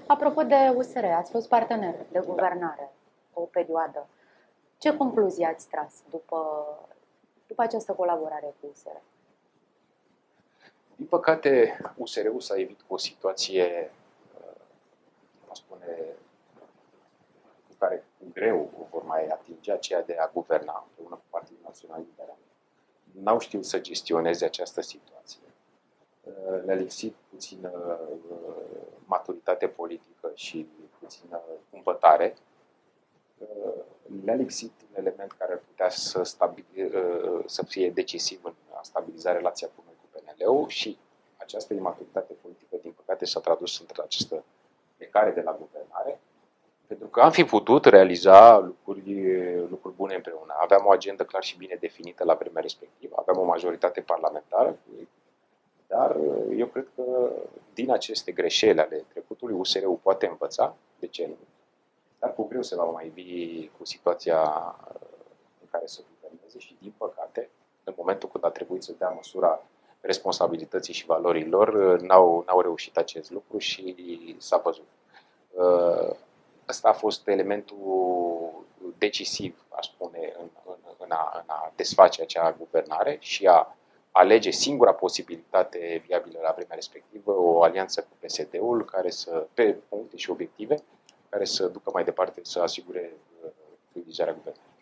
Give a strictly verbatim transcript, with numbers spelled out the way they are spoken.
Apropo de U S R, ați fost partener de guvernare o perioadă. Ce concluzii ați tras după, după această colaborare cu U S R? Din păcate, U S R-ul s-a evit cu o situație, a spune, cu care cu greu o vor mai atinge, aceea de a guverna împreună cu Partidul Național Liberal. N-au știut să gestioneze această situație. Le-a lipsit puțină maturitate politică și puțină cumpătare. Le-a lipsit un element care ar putea să, stabili, să fie decisiv în a stabiliza relația cu noi cu P N L-ul și această imaturitate politică, din păcate, s-a tradus într această plecare de la guvernare, pentru că am fi putut realiza lucruri, lucruri bune împreună. Aveam o agendă clar și bine definită la vremea respectivă, aveam o majoritate parlamentară, dar eu cred că din aceste greșeli ale trecutului U S R-ul poate învăța, de ce nu? Dar cu greu se va mai ivi cu situația în care să guverneze și, din păcate, în momentul când a trebuit să dea măsura responsabilității și valorilor, n-au, n-au reușit acest lucru și s-a văzut. Ăsta a fost elementul decisiv, aș spune, în, în, în, a, în a desface acea guvernare și a alege singura posibilitate viabilă la vremea respectivă, o alianță cu P S D-ul, care să, pe puncte și obiective, care să ducă mai departe, să asigure fluidizarea guvernării.